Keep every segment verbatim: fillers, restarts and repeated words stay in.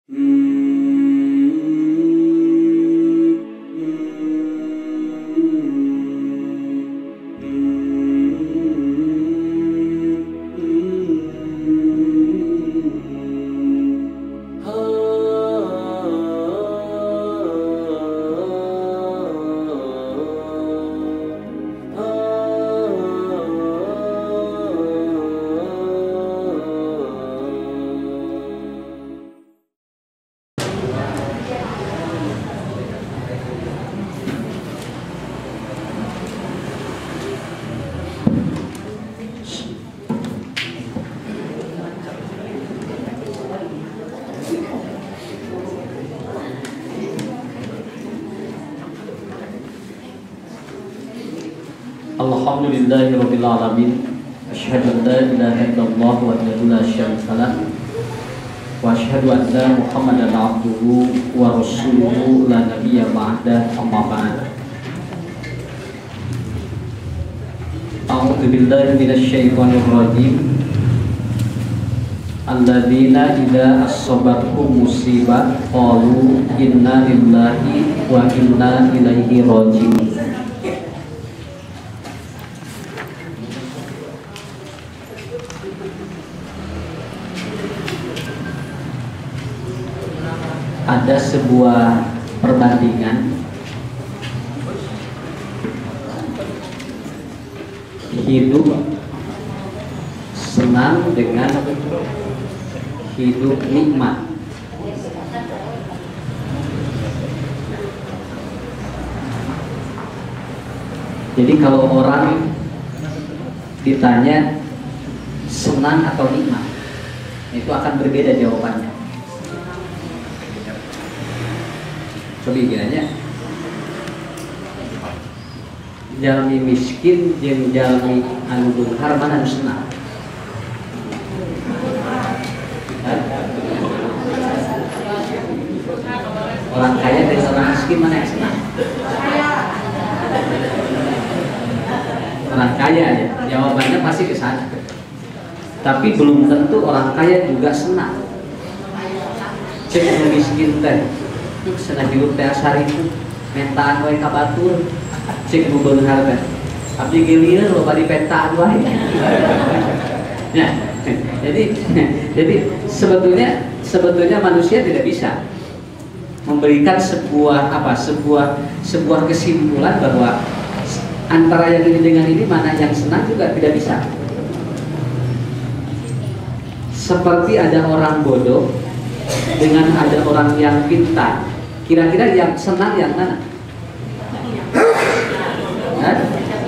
Alhamdulillahirabbil alamin. Asyhadu an la ilaha illallah wahdahu la syarika lah wa asyhadu anna Muhammadan abduhu wa rasuluhu la nabiyya ba'da, amma ba'd. A'udzu billahi minasy syaithanir rajim. Alladzina idza asabatkum musibah qalu inna lillahi wa inna ilaihi raji'un. Ada sebuah perbandingan hidup senang dengan hidup nikmat. Jadi kalau orang ditanya senang atau nikmat, itu akan berbeda jawabannya. Coba kiranya jalmi miskin jeung jalmi anu beunghar mana anu senang? Orang kaya dan orang miskin mana yang senang? Orang kaya aja, jawabannya pasti ke sana. Tapi belum tentu orang kaya juga senang. Cek anu miskin teh senang hidup teh asar itu mentaan wae ka batur, cek nu beunghar teh abdi geulieur loba di pentaan wae. Ya, jadi jadi sebetulnya sebetulnya manusia tidak bisa memberikan sebuah apa sebuah sebuah kesimpulan bahwa antara yang ini dengan ini mana yang senang juga tidak bisa. Seperti ada orang bodoh dengan ada orang yang pintar, kira-kira yang senang yang mana? Hah?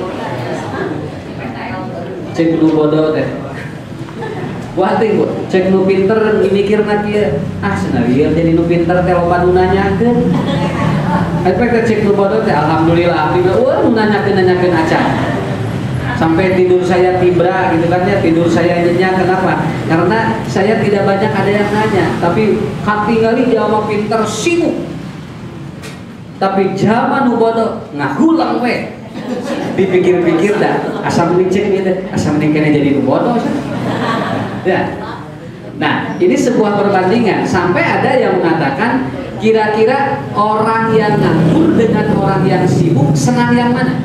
Cek nu bodoh teh. Wah teh, cek nu pinter mikirna kieu. Ah senarieu jadi nu pinter teh loba nu nanyakeun. Efek teh cek nu bodoh teh alhamdulillah alhamdulillah wah nu nanyakeun nanyakeun acan. Sampai tidur saya tibra gitu kan ya, tidur saya nyenyak. Kenapa? Karena saya tidak banyak ada yang nanya, tapi katingali jama pinter sibuk. Tapi zaman nu bodoh ngahulang we. Dipikir-pikir dah, asam mending cek gitu, asam mending kena jadi nu bodoh. Ya. Nah, ini sebuah perbandingan sampai ada yang mengatakan kira-kira orang yang nganggur dengan orang yang sibuk senang yang mana?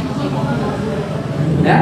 Ya?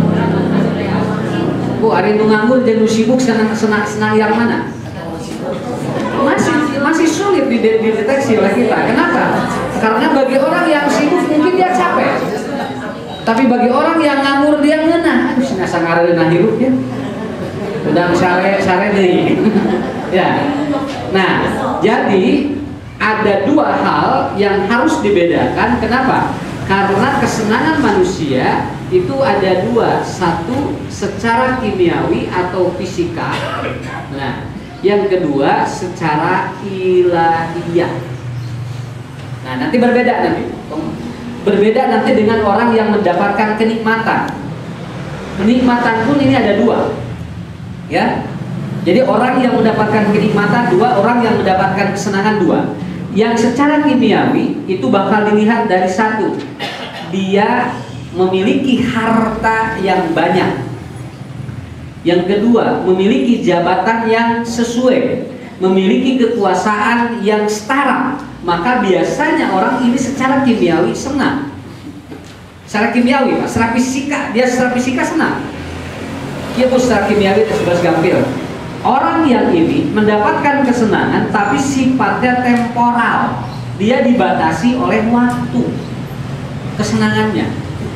Bu, hari nu nganggur jeung nu sibuk senang senang senang yang mana? Masih masih sulit dideteksi oleh kita. Kenapa? Karena bagi orang yang sibuk mungkin dia capek. Tapi bagi orang yang nganggur dia ngeunah. Aduh, cenah sangareuna hirup ya. Udang sare-sare deui. Ya. Nah, jadi ada dua hal yang harus dibedakan. Kenapa? Karena kesenangan manusia itu ada dua, satu secara kimiawi atau fisika, nah yang kedua secara ilahiyah. Nah nanti berbeda nanti, berbeda nanti dengan orang yang mendapatkan kenikmatan. Kenikmatan pun ini ada dua, ya. Jadi orang yang mendapatkan kenikmatan dua, orang yang mendapatkan kesenangan dua. Yang secara kimiawi itu bakal dilihat dari satu, dia memiliki harta yang banyak. Yang kedua, memiliki jabatan yang sesuai. memiliki kekuasaan yang setara, maka biasanya orang ini secara kimiawi senang. Secara kimiawi, Pak, secara fisika, dia secara fisika senang. Dia pun secara kimiawi itu sudah gampil. Orang yang ini mendapatkan kesenangan tapi sifatnya temporal. Dia dibatasi oleh waktu kesenangannya.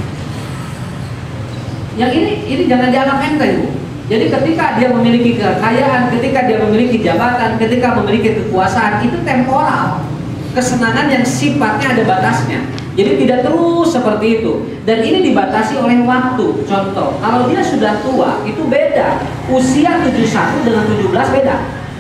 Yang ini ini jangan dianggap enteng, Bu. Jadi ketika dia memiliki kekayaan, ketika dia memiliki jabatan, ketika memiliki kekuasaan, itu temporal. Kesenangan yang sifatnya ada batasnya. Jadi tidak terus seperti itu. Dan ini dibatasi oleh waktu. Contoh, kalau dia sudah tua, itu beda. Usia tujuh puluh satu dengan tujuh belas beda.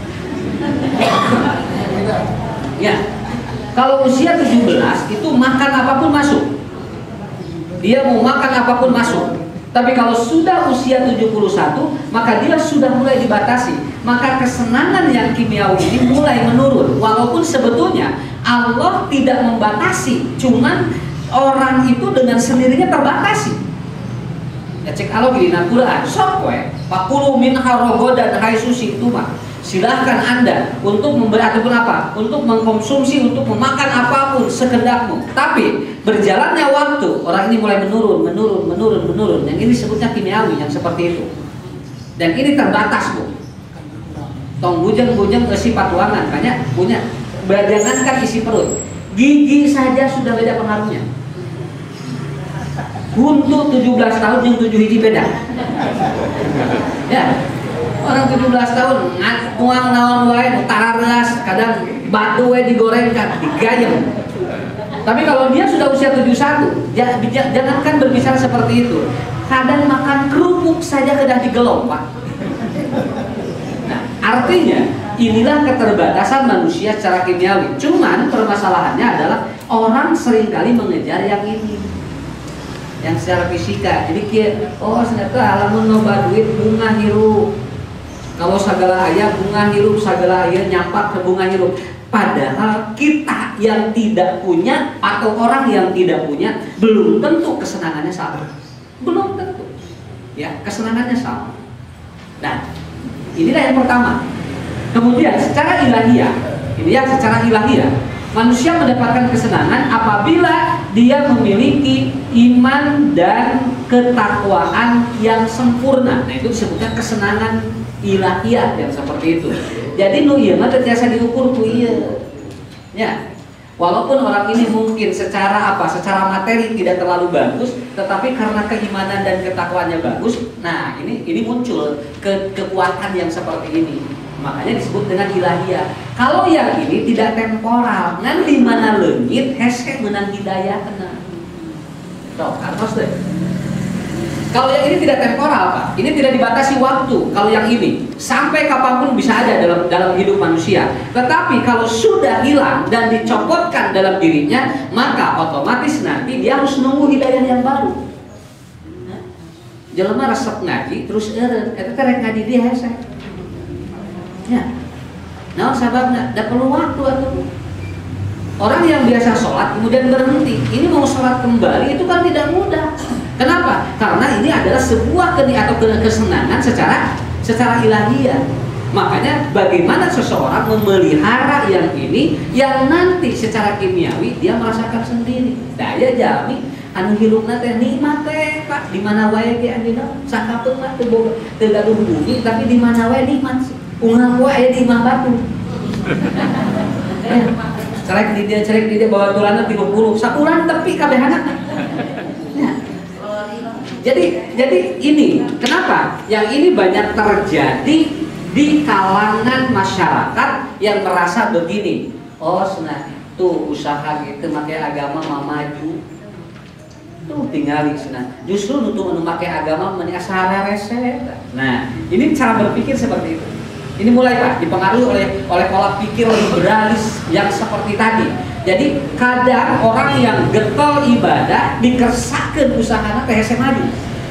Ya. Kalau usia tujuh belas itu makan apapun masuk. Dia mau makan apapun masuk. Tapi kalau sudah usia tujuh puluh satu, maka dia sudah mulai dibatasi. Maka kesenangan yang kimiawi ini mulai menurun. Walaupun sebetulnya Allah tidak membatasi, cuman orang itu dengan sendirinya terbatasi. Ya cek Allah di Al-Quran, sok we, pakulu min harogodan hai susi itu mah. Silahkan Anda untuk memberi ataupun apa, untuk mengkonsumsi, untuk memakan apapun sekedapmu. Tapi berjalannya waktu, orang ini mulai menurun, menurun, menurun, menurun. Yang ini sebutnya kimiawi, yang seperti itu. Dan ini terbatas, Bu. Tong bujang-bujang ke sifat ruangan, banyak punya. Jangankan isi perut, gigi saja sudah beda pengaruhnya. Untuk tujuh belas tahun yang tujuh hiji beda. Ya. Orang tujuh belas tahun tuang naon wae tarareas, kadang batu we digorengkan, digayem. Tapi kalau dia sudah usia tujuh puluh satu, jangankan berbicara seperti itu. Kadang makan kerupuk saja kedah digelom, Pak. Nah, artinya inilah keterbatasan manusia secara kimiawi. Cuman permasalahannya adalah orang seringkali mengejar yang ini, yang secara fisika. Jadi kia, oh ternyata alamun loba duit bunga hirup. Kalau segala ayah bunga hirup, segala ayah nyampak ke bunga hirup. Padahal kita yang tidak punya atau orang yang tidak punya belum tentu kesenangannya sama. Belum tentu. Ya, kesenangannya sama. Nah, inilah yang pertama. Kemudian secara ilahiyah, ini ya secara ilahiyah, manusia mendapatkan kesenangan apabila dia memiliki iman dan ketakwaan yang sempurna. Nah, itu disebutnya kesenangan ilahiyah yang seperti itu. Jadi nu ieu mah biasa diukur ku ieu. Ya. Walaupun orang ini mungkin secara apa? Secara materi tidak terlalu bagus, tetapi karena keimanan dan ketakwaannya bagus, nah ini ini muncul ke, kekuatan yang seperti ini. Makanya disebut dengan ilahiyah. Kalau yang ini tidak temporal, ngan di mana leungit hese meunang hidayah kena. Tuh, kantos deh. Kalau yang ini tidak temporal, Pak. Ini tidak dibatasi waktu. Kalau yang ini sampai kapanpun bisa ada dalam dalam hidup manusia. Tetapi kalau sudah hilang dan dicopotkan dalam dirinya, maka otomatis nanti dia harus nunggu hidayah yang baru. Jelema resep ngaji terus eureun, eta teh rek ngaji dia hese. Ya. Nah, sababna da perlu waktu atuh. Orang yang biasa sholat kemudian berhenti, ini mau sholat kembali itu kan tidak mudah. Kenapa? Karena ini adalah sebuah keni atau kesenangan secara secara ilahiyah. Makanya bagaimana seseorang memelihara yang ini yang nanti secara kimiawi dia merasakan sendiri. Daya jami anu hirupna teh nikmat teh, Pak. Di mana wae ge anjeunna sakapeung mah teu boga teu gaduh bumi, tapi di mana wae nikmat. Unggal wae aya di imah batu. Cerek di dia, cerek di dia bawa tulana tiga puluh sakuran tepi kabehana. Nah. Jadi jadi ini kenapa? Yang ini banyak terjadi di kalangan masyarakat yang merasa begini. Oh, senang tuh usaha gitu make agama mah maju. Tuh tinggali senang. Justru untuk memakai agama meni asara rese. Nah, ini cara berpikir seperti itu. Ini mulai Pak dipengaruhi oleh oleh pola pikir liberalis yang seperti tadi. Jadi kadang orang yang getol ibadah dikersakkeun usahana teh hese maju.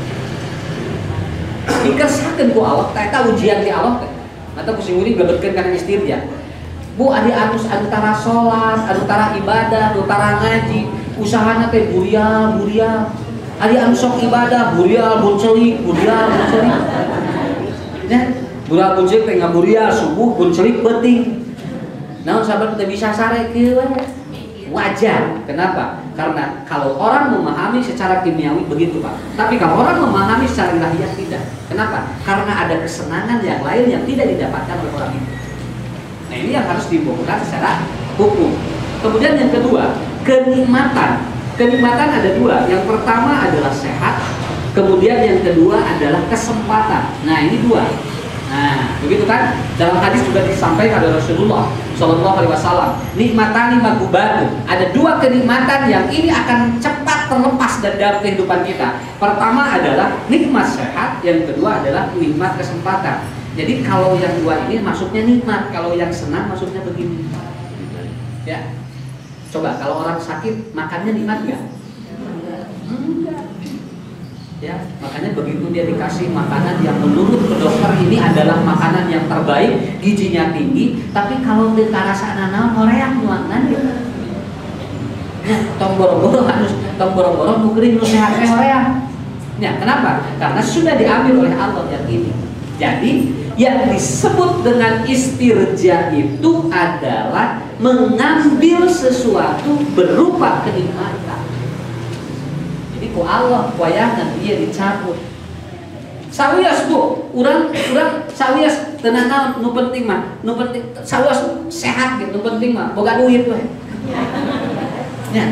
Dikersakkeun ku Allah teh eta ujian ti Allah teh. Mata pusing urip gabetkeun kana istirja. Bu adi anus antara salat, antara ibadah, antara ngaji, usahana teh burial, burial. Adi anu sok ibadah, burial, boncelik, burial, boncelik. Ya. Budak bucik teh ngaburia subuh pun celik penting. Naon sahabat teu bisa sare kieu wajar. Kenapa? Karena kalau orang memahami secara kimiawi begitu Pak. Tapi kalau orang memahami secara ilahiyah tidak. Kenapa? Karena ada kesenangan yang lain yang tidak didapatkan oleh orang itu. Nah ini yang harus dibuktikan secara hukum. Kemudian yang kedua, kenikmatan. Kenikmatan ada dua. Yang pertama adalah sehat. Kemudian yang kedua adalah kesempatan. Nah ini dua. Nah, begitu kan? Dalam hadis juga disampaikan oleh Rasulullah Shallallahu Alaihi Wasallam, nikmatani magubatu. Ada dua kenikmatan yang ini akan cepat terlepas dari dalam kehidupan kita. Pertama adalah nikmat sehat, yang kedua adalah nikmat kesempatan. Jadi kalau yang dua ini maksudnya nikmat, kalau yang senang maksudnya begini. Ya, coba kalau orang sakit makannya nikmat nggak? Enggak. Ya, makanya begitu dia dikasih makanan yang menurut dokter ini adalah makanan yang terbaik, gizinya tinggi, tapi kalau dia rasa naon horeang nuangna dia. Ya, tong boro-boro harus tong boro-boro nu geuring nu sehat teh horeang. Ya, kenapa? Karena sudah diambil oleh Allah yang ini. Jadi, yang disebut dengan istirja itu adalah mengambil sesuatu berupa kenikmatan. Ku Allah wayangan dia dicabut. Sawias bu, urang urang sawias tenang naon nu penting mah, nu penting sawias sehat gitu, nu penting mah boga duit we. Ya.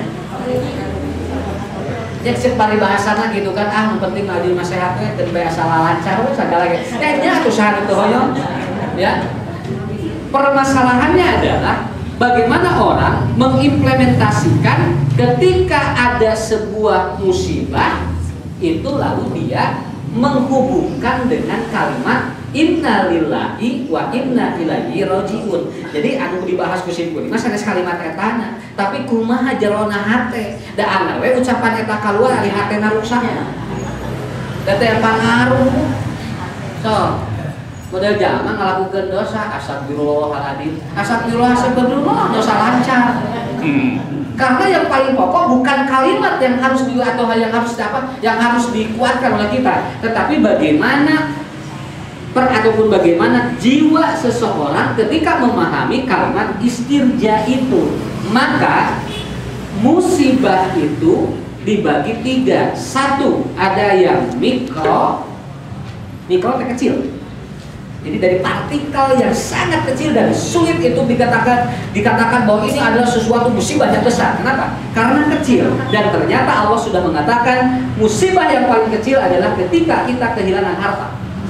Cek cek paribahasana gitu kan, ah nu penting mah mah sehat we, teu bae asal lancar we sagala ge. Eh nya atuh saha teu hoyong. Ya. Permasalahannya adalah bagaimana orang mengimplementasikan ketika ada sebuah musibah itu lalu dia menghubungkan dengan kalimat innalillahi wa inna ilaihi rajiun. Jadi anu dibahas ku simpul mah sanes kalimat etana, tapi kumaha jerona hate da anggar we ucapan eta kaluar ari hatena rusak. Da teh pangaruh. So, model jama ngalakukan dosa astagfirullahaladzim, astagfirullah astagfirullah dosa lancar. Hmm. Karena yang paling pokok bukan kalimat yang harus di atau hal yang harus apa yang harus dikuatkan oleh kita, tetapi bagaimana per ataupun bagaimana jiwa seseorang ketika memahami kalimat istirja itu. Maka musibah itu dibagi tiga. Satu, ada yang mikro, mikro kecil. Jadi dari partikel yang sangat kecil dan sulit itu dikatakan dikatakan bahwa ini adalah sesuatu musibah yang besar. Kenapa? Karena kecil. Dan ternyata Allah sudah mengatakan musibah yang paling kecil adalah ketika kita kehilangan harta.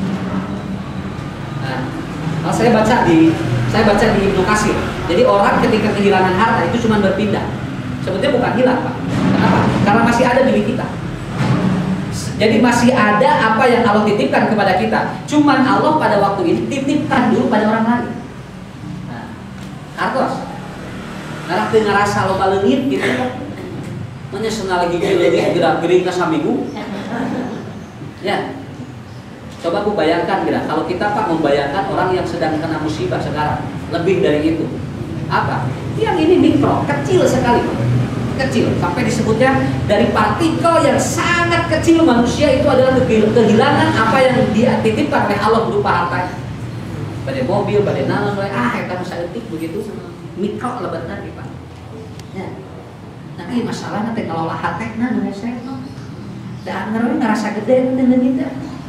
Nah, saya baca di saya baca di Ibnu Katsir. Jadi orang ketika kehilangan harta itu cuma berpindah. Sebetulnya bukan hilang, Pak. Kenapa? Karena masih ada milik kita. Jadi masih ada apa yang Allah titipkan kepada kita. Cuman Allah pada waktu ini titipkan dulu pada orang lain. Nah, artos. Karena teu ngarasa loba leungit gitu kan. Menyesena lagi leungit gerak-gerik ka samigu. Ya. Coba aku bayangkan kira kalau kita Pak membayangkan orang yang sedang kena musibah sekarang, lebih dari itu. Apa? Yang ini mikro, kecil sekali, Pak. Kecil, sampai disebutnya dari partikel yang sangat kecil manusia itu adalah kehilangan apa yang dia titipkan oleh Allah berupa harta. Pada mobil, pada naon, ah kita masa etik begitu, mikro lebat nanti Pak. Ya. Nanti masalahnya teh ngelola hatena nu hese. Dan ngeroy ngerasa gede dengan kita.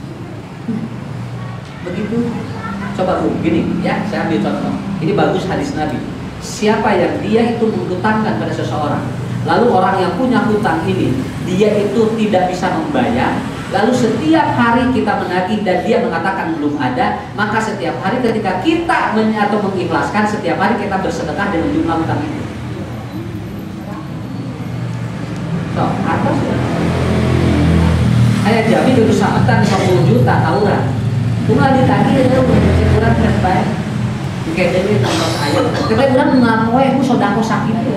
Begitu. Coba Bu, gini ya, saya ambil contoh. Ini bagus hadis Nabi. Siapa yang dia itu menghutangkan pada seseorang, lalu orang yang punya hutang ini dia itu tidak bisa membayar, lalu setiap hari kita menagih dan dia mengatakan belum ada, maka setiap hari ketika kita men atau mengikhlaskan, setiap hari kita bersedekah dengan jumlah hutang itu. So, atas ya. Ayah jamin itu samatan lima puluh juta tahunan. Bunga ditagih ya udah kurang berat baik. Kayak jadi tambah ayam. Kita kurang ngamoy aku sodako sakit ya.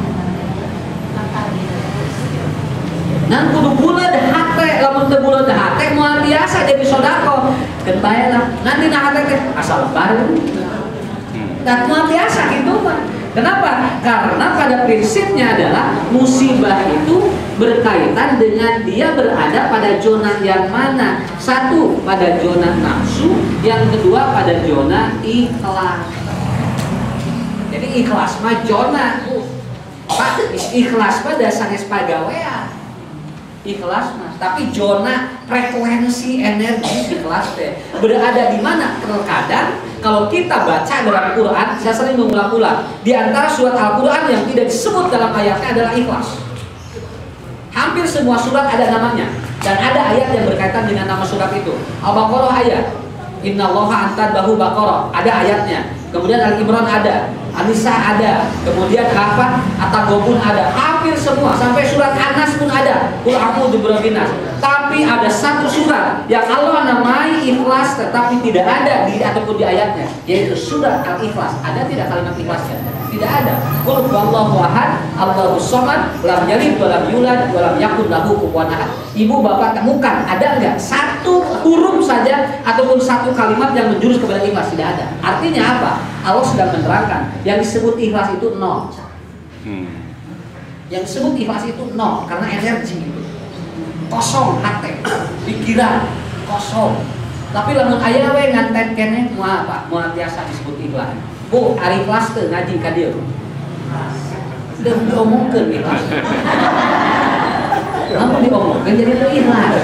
Nan kudu bulan hate, lamun teu bulan hate moal biasa jadi sodako. Keun bae lah. Nanti na hate teh asal baru. Dan moal biasa gitu Pak. Kenapa? Karena pada prinsipnya adalah musibah itu berkaitan dengan dia berada pada zona yang mana. Satu, pada zona nafsu. Yang kedua, pada zona ikhlas. Jadi ikhlas mah zona, Pak, ikhlas mah dasarnya pagawean. Ikhlas mah, tapi zona frekuensi energi ikhlas teh berada di mana? Terkadang kalau kita baca dalam Quran, saya sering mengulang-ulang, di antara surat Al-Quran yang tidak disebut dalam ayatnya adalah ikhlas. Hampir semua surat ada namanya, dan ada ayat yang berkaitan dengan nama surat itu. Al-Baqarah ayat, Innallaha antadahu baqarah, ada ayatnya. Kemudian Al-Imran ada, An-Nisa ada, kemudian apa? At-Taghabun ada, hampir semua, sampai surat An-Nas pun ada. Qul a'udzu birabbin nas. Tapi ada satu surat yang Allah namai ikhlas tetapi tidak ada di ataupun di ayatnya, yaitu surat Al-Ikhlas. Ada tidak kalimat ikhlasnya? Tidak ada. Qul huwallahu ahad, Allahus samad, lam yalid wa lam yulad wa lam yakul lahu kufuwan ahad. Ibu bapak temukan ada enggak satu huruf saja ataupun satu kalimat yang menjurus kepada ikhlas? Tidak ada. Artinya apa? Allah sedang menerangkan yang disebut ikhlas itu nol. Hmm. Yang disebut ikhlas itu nol karena energi itu kosong, hati, pikiran kosong. Tapi lamun aya we nganten kene moal apa? Moal biasa disebut ikhlas. Bu, ari ikhlas teu ngaji ka dieu. Udah diomongkeun ikhlas. Lamun diomongkeun jadi teu ikhlas.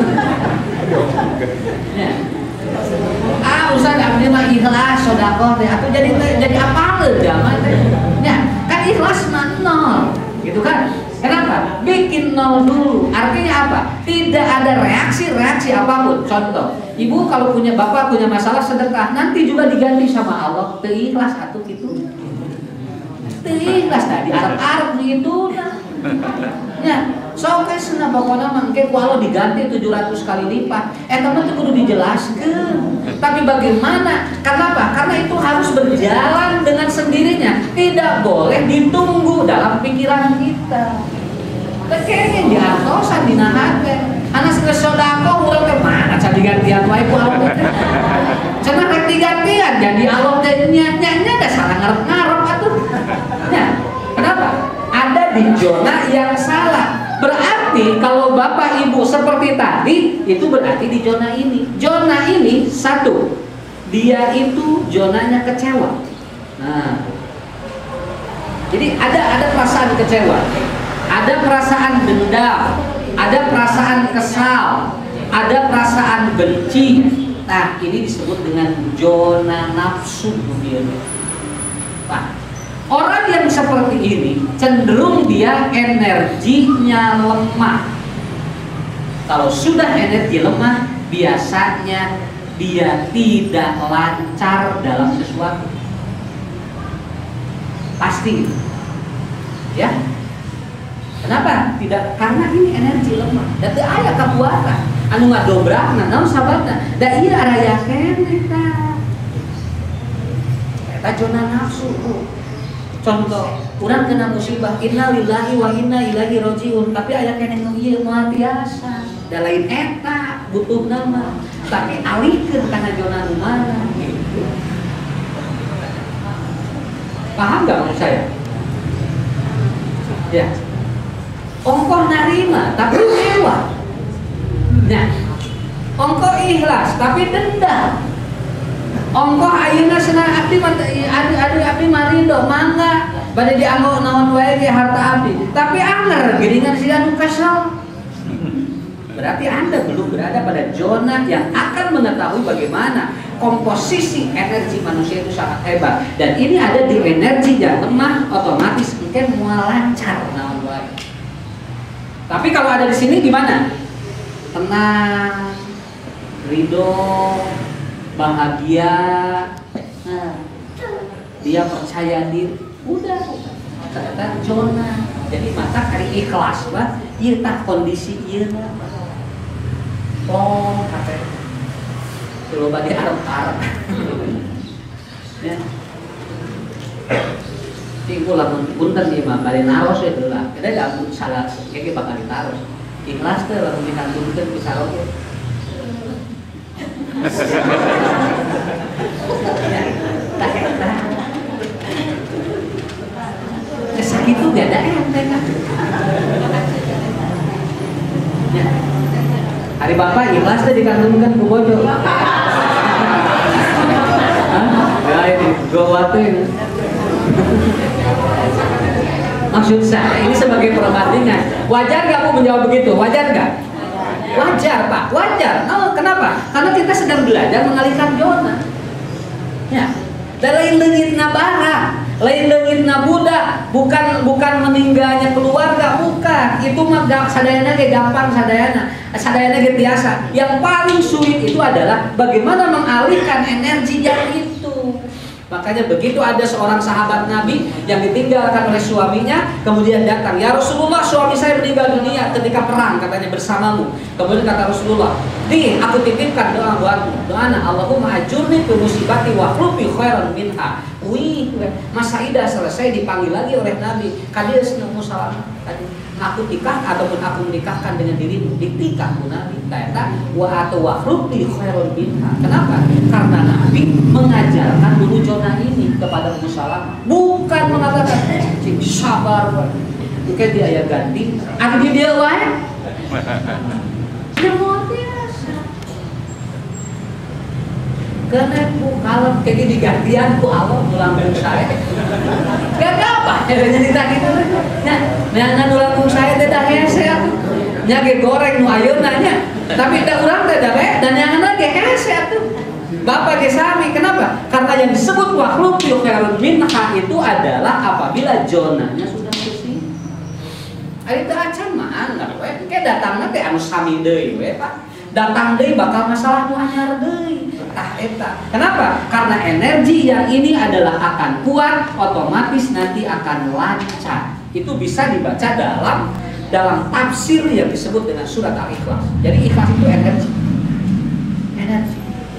Ya. Ah, usah abdi mah ikhlas sedekah teh atuh jadi jadi apaleun zaman teh. Ya, kan ikhlas mah nol, gitu kan? Kenapa? Bikin nol dulu. Artinya apa? Tidak ada reaksi-reaksi apapun. Contoh, ibu kalau punya bapak punya masalah sedekah, nanti juga diganti sama Allah. Teu ikhlas atuh kitu. Teu ikhlas tadi arep-arep gitu nah. Ya, sok ke sana pokoknya mangke ku Allah diganti tujuh ratus kali lipat. Eh teman itu kudu dijelaskan. Tapi bagaimana? Karena apa? Karena itu harus berjalan dengan sendirinya. Tidak boleh ditunggu dalam pikiran kita. Kayaknya diartosan dina hate. Anas geus sodako urang teh mana can digantian wae ku Allah teh. Cenah rek digantian jadi Allah teh nya nya da salah ngarep-ngarep atuh. Ya, kenapa? Ada di zona yang salah. Berarti kalau bapak ibu seperti tadi, itu berarti di zona ini. Zona ini satu, dia itu zonanya kecewa. Nah, jadi ada ada perasaan kecewa, ada perasaan dendam, ada perasaan kesal, ada perasaan benci. Nah, ini disebut dengan zona nafsu dunia. Nah, orang yang seperti ini cenderung dia energinya lemah. Kalau sudah energi lemah, biasanya dia tidak lancar dalam sesuatu. Pasti, ya. Kenapa? Tidak, karena ini energi lemah. Dan teu aya kakuatan. Anu ngadobrakna, naon sababna? Da ieu araya keneh tah. Eta zona nafsu. Contoh, urang kena musibah, inna lillahi wa inna ilaihi rajiun, tapi aya keneh nu ieu moal biasa. Da lain eta butuh nama, tapi alikeun kana zona nu mana gitu. Paham enggak maksud saya? Ya. Ongkoh narima tapi kecewa. Nah, ongkoh ikhlas tapi dendam. Ongkoh ayeuna cenah abdi adu adu abdi marindo mangga bade dianggo naon wae ge harta abdi tapi anger geuningan si anu kesel. Berarti Anda belum berada pada zona yang akan mengetahui bagaimana komposisi energi manusia itu sangat hebat, dan ini ada di energi yang lemah, otomatis mungkin mual lancar naon wae. Tapi kalau ada di sini gimana? Tenang, ridho, bahagia, nah, dia percaya diri, udah ternyata zona. Jadi mata kali ikhlas, bah, ieu tah kondisi ieu mah. Oh, kate. Kalau bagi arep-arep. Ya. Tinggal lamun punten ieu mah bari naros we heula. Kada lamun salah ge bakal ditaros. Ikhlas teh lamun dikantunkeun ku saroge. Sakitu gak ada enteng kan? bapak ikhlas teh dikandungkan ku bojo. Ya ini gawat ini. Maksud saya ini sebagai perbandingan. Wajar nggak aku menjawab begitu? Wajar nggak? Wajar Pak, wajar. Oh, kenapa? Karena kita sedang belajar mengalihkan zona. Ya, dan lain leungit na barang, lain leungit na budak, bukan bukan meninggalnya keluarga, bukan. Itu mah sadayana ge gampang sadayana, sadayana ge biasa. Yang paling sulit itu adalah bagaimana mengalihkan energi yang itu. Makanya begitu ada seorang sahabat Nabi yang ditinggalkan oleh suaminya, kemudian datang, ya Rasulullah, suami saya meninggal dunia ketika perang, katanya bersamamu. Kemudian kata Rasulullah, di aku titipkan doa buatmu, doa Allahumma ajurni fi musibati wa khlufi khairan minha. Wih, masa idah selesai dipanggil lagi oleh Nabi. Kadir senemu salam tadi. Aku nikah ataupun aku menikahkan dengan dirimu, ditikahmu Nabi. Kata wa atau wa khlufi khairan minha. Kenapa? Karena Nabi mengajarkan dulu zona ini kepada Ummu Salamah, bukan mengatakan cing sabar, mungkin dia ayah ganti, ada di dia wae. Dia mau biasa. Karena ku kalau kayak digantian ku Allah ulang tahun saya. Gak apa, jadi tak gitu. Nah, nah ulang tahun saya tidak hese aku. Nya goreng nu ayeuna nya. Tapi da urang teh da bae dan yang ge hese atuh. Bapak gesami, kenapa? Karena yang disebut makhluk khairan minha itu adalah apabila zonanya sudah bersih. Ari teu acan mah anggar we, ke datangna teh anu sami deui we, Pak. Datang deui bakal masalah nu anyar deui. Tah eta. Kenapa? Karena energi yang ini adalah akan kuat, otomatis nanti akan lancar. Itu bisa dibaca dalam dalam tafsir yang disebut dengan surat Al-Ikhlas. Jadi ikhlas itu energi. Energi.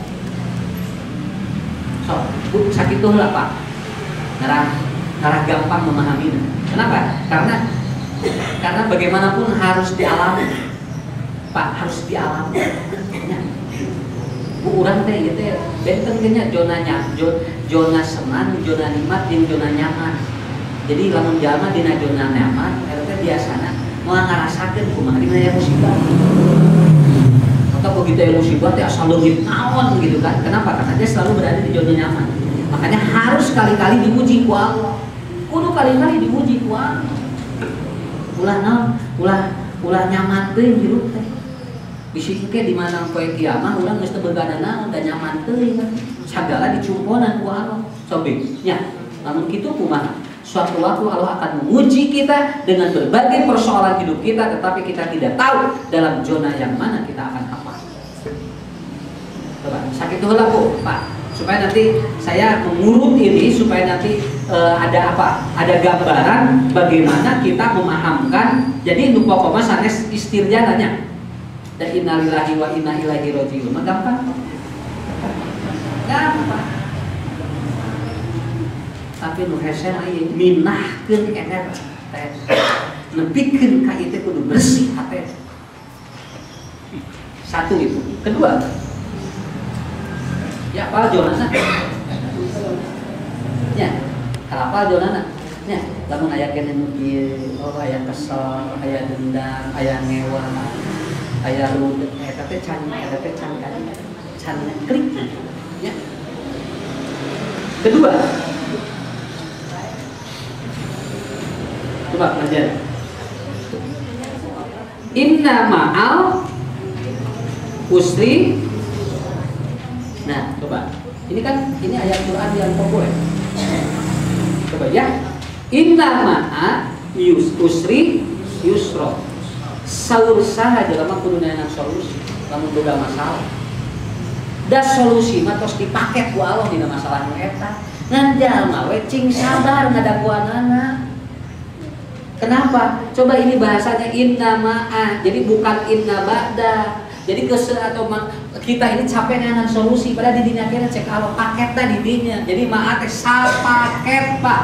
So, bu, sakit tuh lah Pak, ngarah, ngarah gampang memahami. Kenapa? Karena karena bagaimanapun harus dialami, Pak, harus dialami. Ya. Bu urang teh gitu ya, benteng kayaknya zonanya, zona seman, zona nikmat, dan zona nyaman. Jadi lamun jalma dina zona nyaman, eta biasana moal ngarasakeun kumaha dina aya musibah. Maka begitu yang musibah dia asal leungit naon gitu kan. Kenapa? Karena dia selalu berada di zona nyaman. Makanya harus kali-kali diuji ku Allah. Kudu kali-kali diuji ku Allah. Ulah naon? Ulah ulah nyaman teuing hirup teh. Bisi ke di mana poe kiamah urang geus teu beugana naon da nyaman teuing kan. Sagala dicumponan ku Allah. Sobe. Nya, lamun kitu kumaha? Suatu waktu Allah akan menguji kita dengan berbagai persoalan hidup kita, tetapi kita tidak tahu dalam zona yang mana kita akan apa. Coba, sakit dulu lah Bu, Pak, supaya nanti saya mengurut ini supaya nanti e, ada apa? Ada gambaran bagaimana kita memahamkan. Jadi lupa koma sanes istirjananya. Dan innalillahi wa inna ilaihi rajiun. Mah gampang. Gampang. Tapi nu hese aya minahkeun energi teh. Nepikeun ka ieu kudu bersih hate. Satu itu. Kedua, ya apa zonana? Ya, kalapal zonana. Ya, lamun aya kene nu kieu, oh aya kesel, aya dendam, aya ngewa, aya rudet, eta teh can, eta teh can kan. Can klik. Ya. Kedua, coba belajar. Inna ma'al usri. Nah, coba. Ini kan ini ayat Quran yang populer. Coba ya. Inna ma'a yus usri yusro. Saur saha jelema kudu nana solusi. Lamun boga masalah. Da solusi mah tos dipaket ku Allah dina masalah nu eta. Ngan jalma we cing sabar ngadaguanana. Kenapa? Coba ini bahasanya inna ma'a. Jadi bukan inna ba'da. Jadi kese atau kita ini capek dengan solusi pada di dinya kena cek Allah paketnya di dinya. Jadi ma'a teh sapaket Pak.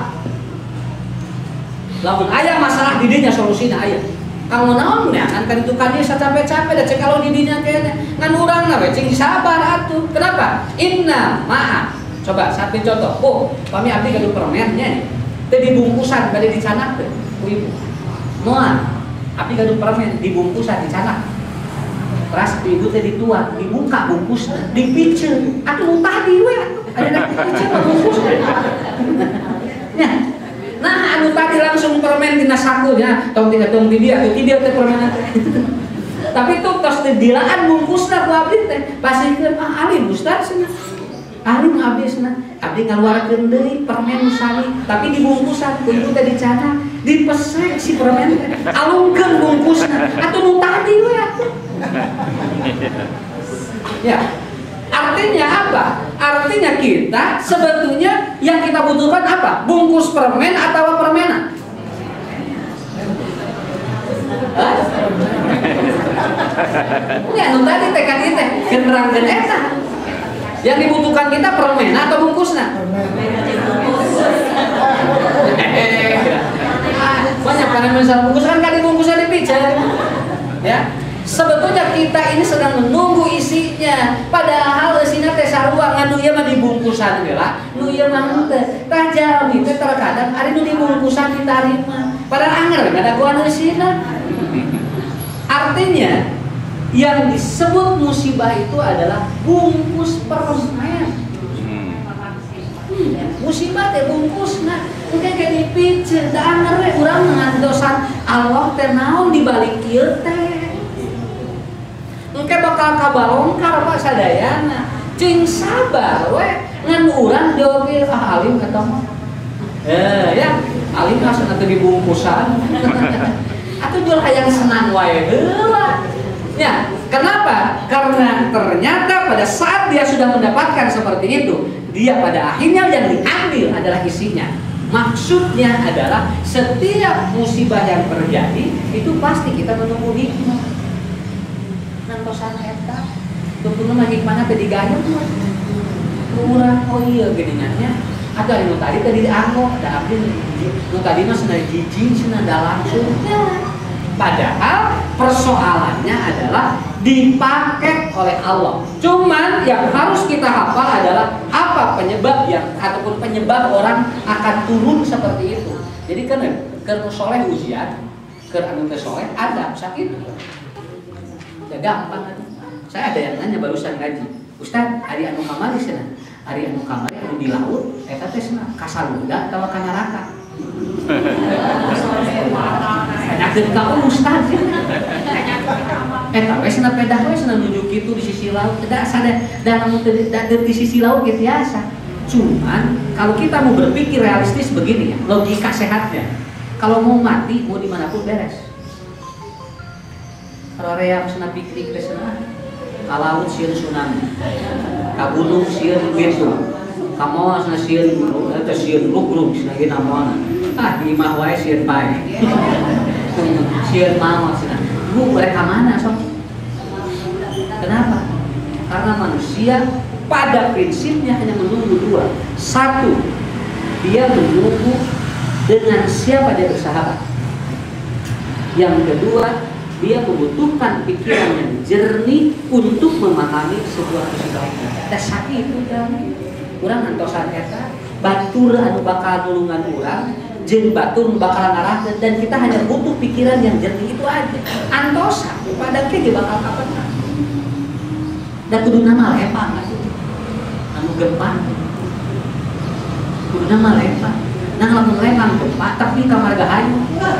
Lamun aya masalah di dinya solusina aya. Kamu naon nya kan kan itu kan dia capek-capek da cek Allah di dinya kena. Ngan urang na we cing sabar atuh. Kenapa? Inna ma'a. Coba satu contoh. Oh, kami abdi kadu permennya. Teu dibungkusan bade dicanak teh. Ibu, moal, api gaduh permen dibungkusan dicanak. matras ibu teh dituang, dibuka bungkus, dipicen. Atuh tadi we, ada dipicen bungkus. Ya. Nah, anu tadi langsung permen tina sakunya, tong tina tong di dia, di dia teh permen. Tapi tuh tos dilaan bungkusna ku abdi teh, pasikeun ah alim Ustaz cenah. Alim habisna, abdi ngaluarkeun deui permen sari, tapi dibungkusan ibu teh dicana, dipesek si permen teh. Alungkeun bungkusna, atuh nu tadi we atuh. Ya. Artinya apa? Artinya kita sebetulnya yang kita butuhkan apa? Bungkus permen atau permenan? Hah? Ya, nu tadi teh kan ieu teh generangkeun eta. Yang dibutuhkan kita permen atau bungkusna? Banyak kan misalnya bungkus kan kan dibungkusnya dipicen. Ya. Sebetulnya kita ini sedang menunggu isinya. Padahal isinya teh sarua nganu ieu mah dibungkusan ge lah. Nu ieu mah teh tah jalmi teh terkadang ari nu dibungkusan ditarima. Padahal anger kada ku isina. Artinya yang disebut musibah itu adalah bungkus permen. Hmm, musibah teh bungkusna engke ge dipicen da anger we urang ngantosan Allah teh naon dibalik ieu teh. Engke bakal kabalongkar Pak sadayana. Cing sabar we ngan urang jawab ah alim eta mah. Eh ya, alim asa teh dibungkusan. Atuh jual hayang senang wae heula. Ya, kenapa? Karena ternyata pada saat dia sudah mendapatkan seperti itu, dia pada akhirnya yang diambil adalah isinya. Maksudnya adalah setiap musibah yang terjadi itu pasti kita menunggu hikmah. Nantosan eta tunggu lagi mana teh digayung kurang oh iya geningannya ada anu tadi tadi dianggo ada abdi nu tadi mah cenah jijing cenah da langsung. Padahal persoalannya adalah dipakai oleh Allah. Cuman yang harus kita hafal adalah apa penyebab yang ataupun penyebab orang akan turun seperti itu. Jadi kan keur soleh ujian, keur anu teh soleh adab sakitu. Ya gampang atuh. Saya ada yang nanya barusan ngaji. Ustaz, hari anu kamari cenah. Hari anu kamari anu di laut eta teh cenah kasaluda atawa ka neraka. Tanyakeun ka Ustaz. Eta we cenah pedah we cenah nuju kitu di sisi laut. Da sada da lamun teu di sisi laut ge biasa. Cuman kalau kita mau berpikir realistis begini ya, logika sehatnya. Kalau mau mati mau dimanapun beres. Rarea cenah piknik teh cenah ka laut sieun tsunami, ka gunung sieun gitu, ka moal cenah sieun eta sieun lugrug cenah ieu namonna. Ah di mah wae sieun pae. Sieun maot cenah. Bu boleh ka mana sok? Kenapa? Karena manusia pada prinsipnya hanya menunggu dua. Satu, dia menunggu dengan siapa dia bersahabat. Yang kedua, dia membutuhkan pikiran yang jernih untuk memahami sebuah musibah. Da sakitu jami. Urang antosan eta batur anu bakal nulungan urang, jeung batur nu bakal ngarahkeun dan kita hanya butuh pikiran yang jernih itu aja. Antosan pada ge bakal kapan. Da kuduna mah lepang anu gempa. Kuduna mah lepang. Nah lamun lepang gempa tapi kamar gahayu.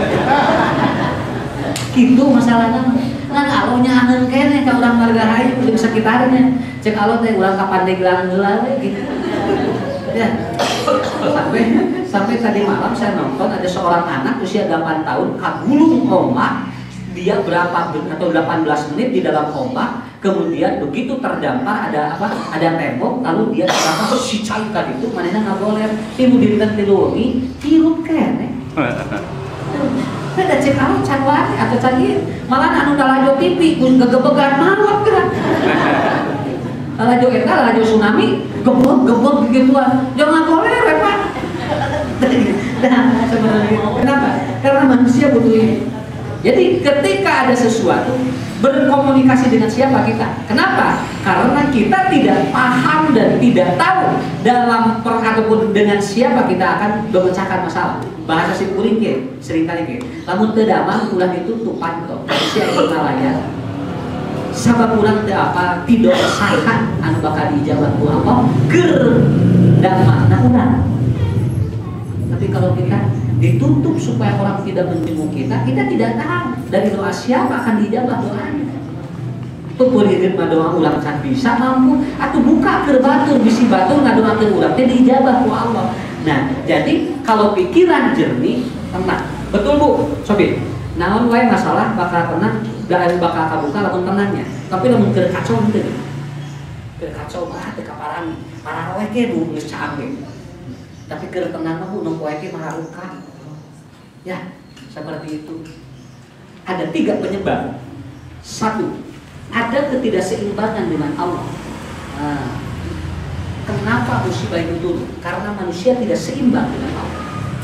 Gitu masalahnya ngan alonya angeun keneh ka urang margahayu jeung sekitarnya cek alo teh urang ka Pandeglang heula we gitu ya. Sampai sampai tadi malam saya nonton ada seorang anak usia delapan tahun kagulung ombak, dia berapa atau delapan belas menit di dalam ombak, kemudian begitu terdampar ada apa ada tembok lalu dia terdampar si cai ka ditu manehna ngagoler tilu dinten tilu wengi hirup keneh. Ada cek alo can wae atau can ieu malah anu dalajo T V kun gegebegan marwat kan. Dalajo eta dalajo tsunami gebeg-gebeg gituan. Jangan koler Pak. Nah, sebenarnya kenapa? Karena manusia butuh ini. Jadi ketika ada sesuatu berkomunikasi dengan siapa kita? Kenapa? Karena kita tidak paham dan tidak tahu dalam per ataupun dengan siapa kita akan memecahkan masalah. Bahasa si kuring ge seringkali ge lamun teu damang ulah ditutup panto sia nalayan. sabab urang teu apa tidak saha anu bakal dijawab ku Allah keur damana urang. Tapi kalau kita ditutup supaya orang tidak menjenguk kita, kita tidak tahu dari doa siapa akan dijawab doanya. Itu beririt mah doa ulang can bisa mampu atau buka keur batur bisi batur ngadoakeun urang teh dijawab ku Allah. Nah, jadi kalau pikiran jernih, tenang. Betul Bu, Sobi. Naon wae masalah bakal tenang, gak bakal kabuka lamun tenangnya. Tapi lamun keur kacau henteu. Keur kacau mah teu kaparani. Parah we ge nu geus caage. Tapi keur tenang mah nu poe ge maharuka. Ya, seperti itu. Ada tiga penyebab. Satu, ada ketidakseimbangan dengan Allah. Nah, kenapa musibah itu turun? Karena manusia tidak seimbang dengan Allah.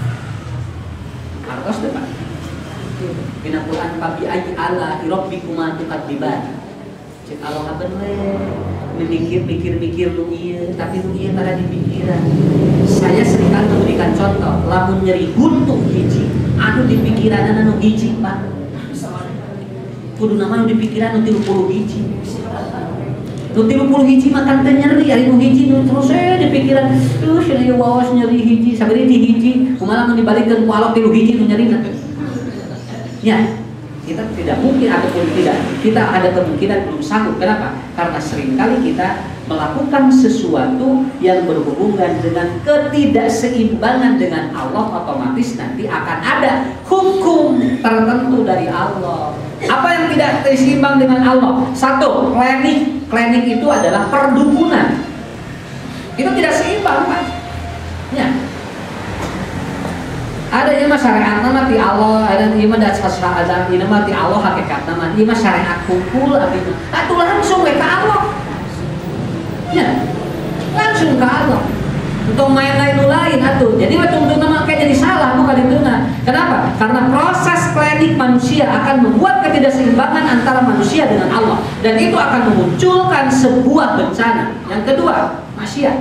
Artos depan. Bina Quran pabi ayyi ala rabbikuma tukadziban. Cek Allah bener mikir mikir mikir nu ieu tapi nu ieu tara di pikiran. Saya seringkali memberikan contoh, lamun nyeri guntung hiji, anu di pikiran anu hiji Pak. Kudu nama nu di pikiran nu tilu puluh hiji. Nu tilu puluh hiji makan teh nyeri, ari nu hiji nu terus eh di pikiran, tuh cenah waos nyeri hiji, sabari di hiji, kumaha mun dibalikeun ku Allah tilu hiji nu nyeri. Ya, kita tidak mungkin ataupun tidak, kita ada kemungkinan belum sanggup. Kenapa? Karena seringkali kita melakukan sesuatu yang berhubungan dengan ketidakseimbangan dengan Allah, otomatis nanti akan ada hukum tertentu dari Allah. Apa yang tidak seimbang dengan Allah? Satu, klinik. Klinik itu adalah perdukunan. Itu tidak seimbang, Pak. Ya. Ada yang mah syariat nama ti Allah, ada yang mah dasar ada yang mah ti Allah hakikat nama, ini mah syariat kumpul abdi. Atuh langsung ke Allah. Ya. Langsung ke Allah. Untuk main lain lain atuh. Jadi waktu untuk nama kayak jadi salah bukan itu nah. Kenapa? Karena proses klinik manusia akan membuat ketidakseimbangan antara manusia dengan Allah dan itu akan memunculkan sebuah bencana. Yang kedua, maksiat.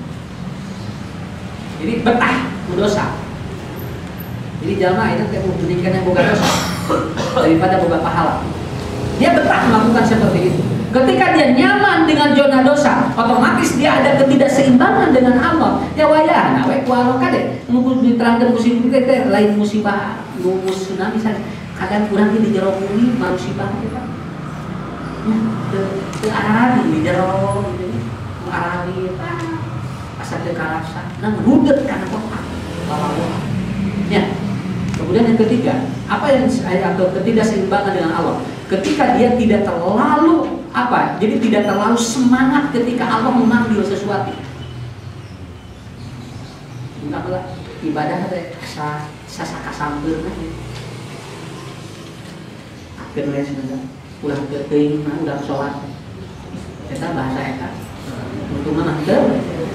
Jadi betah, dosa. Jadi jamaah itu kayak membandingkan yang bukan dosa daripada bukan pahala. Dia betah melakukan seperti itu. Ketika dia nyaman dengan zona dosa, otomatis dia ada ketidakseimbangan dengan Allah. Ya wayah, nah we kualo kade, mungkin diterangkan musibah kita lain musibah, mus tsunami misalnya. Kadang kurang di jero bumi musibah kita. Ke arah di jero gitu. Arah di asal dekarasa, nang rudet karena kota. Bawah. Ya. Kemudian yang ketiga, apa yang atau ketidakseimbangan dengan Allah? Ketika dia tidak terlalu apa? Jadi tidak terlalu semangat ketika Allah memanggil sesuatu. Entahlah ibadah teh sa sasaka sampeurna. Akhir we sebenarnya ulah teu teuing mah udah salat. Eta bahasa eta. Untuk mana teu?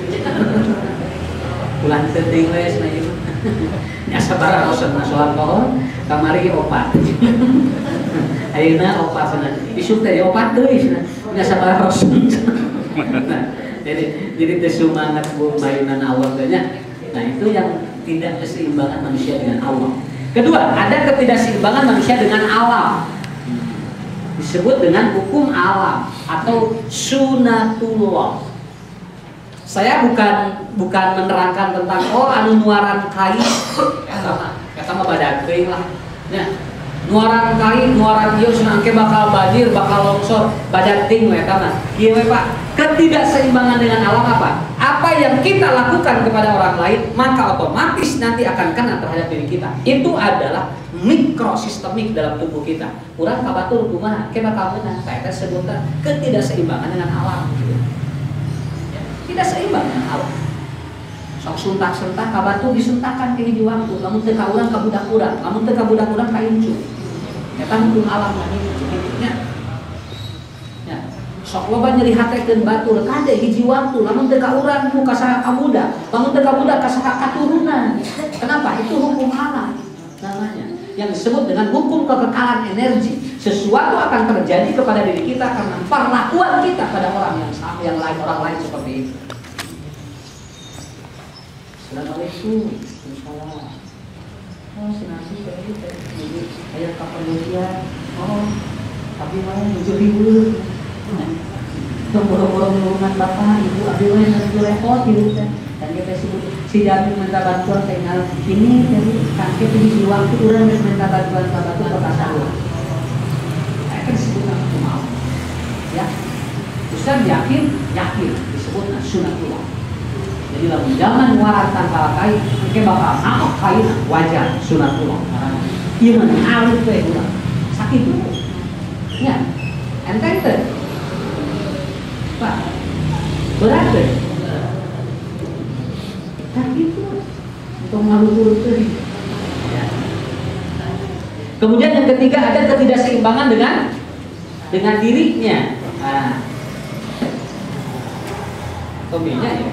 Ulah teu teuing we sebenarnya. Ya sabar bosan sholat pohon kamari opat ayeuna opat sana isuk teh opat deui sana ya sabar bosan. Nah, jadi jadi teh semangat bu mayunan Allah teh nya. Nah, itu yang tidak keseimbangan manusia dengan Allah. Kedua, ada ketidakseimbangan manusia dengan alam. Disebut dengan hukum alam atau sunatullah. Saya bukan bukan menerangkan tentang oh anu nuaran kai sama sama badak teuing lah. Nya, nuaran kai, nuaran ieu sunangke bakal banjir, bakal longsor, badak teuing we eta mah. Kieu we Pak, ketidakseimbangan dengan alam apa? Apa yang kita lakukan kepada orang lain, maka otomatis nanti akan kena terhadap diri kita. Itu adalah mikrosistemik dalam tubuh kita. Urang kabatur kumaha, ke bakal meunang. Eta sebutan ketidakseimbangan dengan alam. Tidak seimbang dengan Allah. Sok suntak-suntak kabatu disuntakkan ke hiji waktu, lamun teu ka urang ka budak urang, lamun teu ka budak urang ka incu. Eta hukum alam nya. Ya. Sok loba nyeri hatekeun batur kade hiji waktu, lamun teu ka urang ku ka saha ka budak, lamun teu ka budak ka saha katurunan. Kenapa? Itu hukum alam namanya. Yang disebut dengan hukum kekekalan energi. Sesuatu akan terjadi kepada diri kita karena perlakuan kita pada orang yang sama, yang lain, orang lain seperti itu. Assalamualaikum. Waalaikumsalam. Oh, sinasi tadi tadi ayat kepedulian. Oh, tapi mau menjadi dulu. Boro-boro nulungan bapak, ibu, abdi wae nanti repot gitu kan. Dan kita sebut si Dami minta bantuan tinggal ini jadi kakek di waktu orang minta bantuan bapak itu bapak salah. Saya kan sebut nama itu mau. Ya, Ustaz yakin, yakin disebutnya sunatullah. Jadi dalam zaman waran tanpa kain, mungkin bakal sama kain wajar sunatullah. Iya mana alif teh ulah sakit dulu. Ya, enteng teh. Pak, berat deh. Sakit tuh, untuk ngalutur tuh. Kemudian yang ketiga ada ketidakseimbangan dengan dengan dirinya. Nah, kominya ya,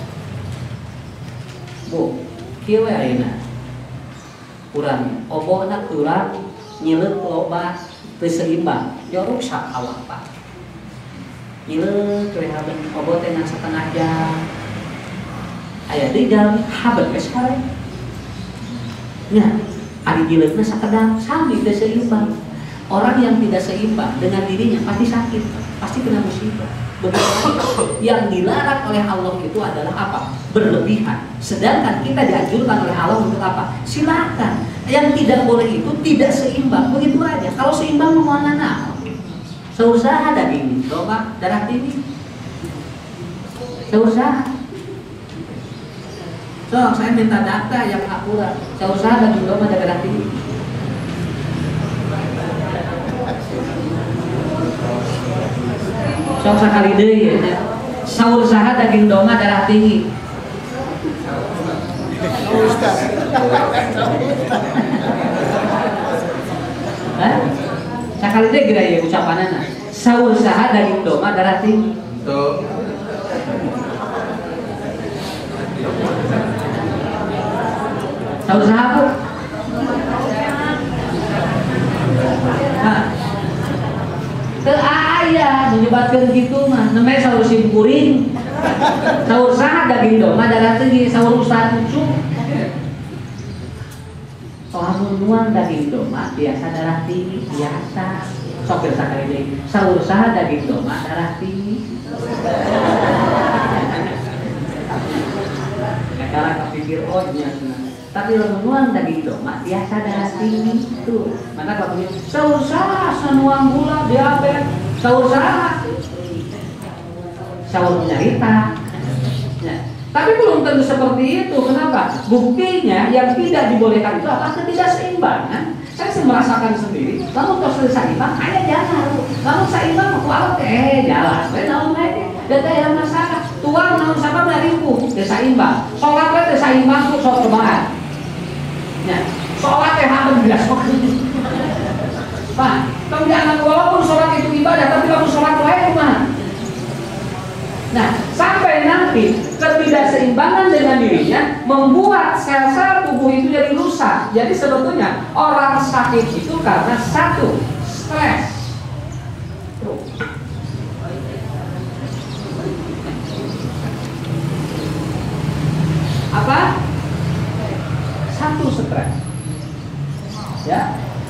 bu, kieu we ayeuna, kurang, obona kurang, nyileuk loba, teu seimbang, jorok sak awak pak. Nyileuk we haben obo teh setengah jam. Aya deui dalam habet geus karek. Nya, ari nyileukna sakedap sami teu seimbang. Orang yang tidak seimbang dengan dirinya pasti sakit, pasti kena musibah. Begitu yang dilarang oleh Allah itu adalah apa? Berlebihan. Sedangkan kita dianjurkan oleh Allah untuk apa? Silakan. Yang tidak boleh itu tidak seimbang, begitu aja. Kalau seimbang mau mana? Seusaha daging domba darah tinggi. Seusaha. So, saya minta data yang akurat. Seusaha daging domba darah tinggi. Sok sakali deui ya. Saur saha daging domba darah tinggi. Ustaz. Hah? Sakali deui geura ieu ucapanana. Saur saha daging domba darah tinggi. Tuh. Saur saha apa? Nah. Teu aya menyebabkan gitu mah namanya saur sim kuring. Saur saha daging domba darah tinggi, saur ustad cucu. Lamun nuang daging domba biasa darah tinggi, biasa. Sopir sakali deui. Saur saha daging domba darah tinggi. Kadang kepikir oh nya. Tapi lamun nuang daging domba biasa darah tinggi tuh. Mana kalau saur saha sanuang gula diabetes, saur saha saur nyarita. Ya. Tapi belum tentu seperti itu. Kenapa? Buktinya yang tidak dibolehkan itu apa? Ketidakseimbangan. Saya sih merasakan sendiri. Lalu kalau sudah seimbang, ayah jangan. Lalu seimbang aku awet eh jalan. Saya naon aja. Dan ada masalah. Tuang naon sabab ngariku. Desa imbang. Sholat teh desa imbang tuh sok cobaan. Ya, sholat teh hampir belas waktu. Pak, kamu jangan walaupun sholat itu ibadah, tapi kamu sholat lain gimana? Nah, sampai nanti ketidakseimbangan dengan dirinya membuat sel-sel tubuh itu jadi rusak. Jadi sebetulnya orang sakit itu karena satu, stres. Tuh. Apa? Satu, stres. Ya.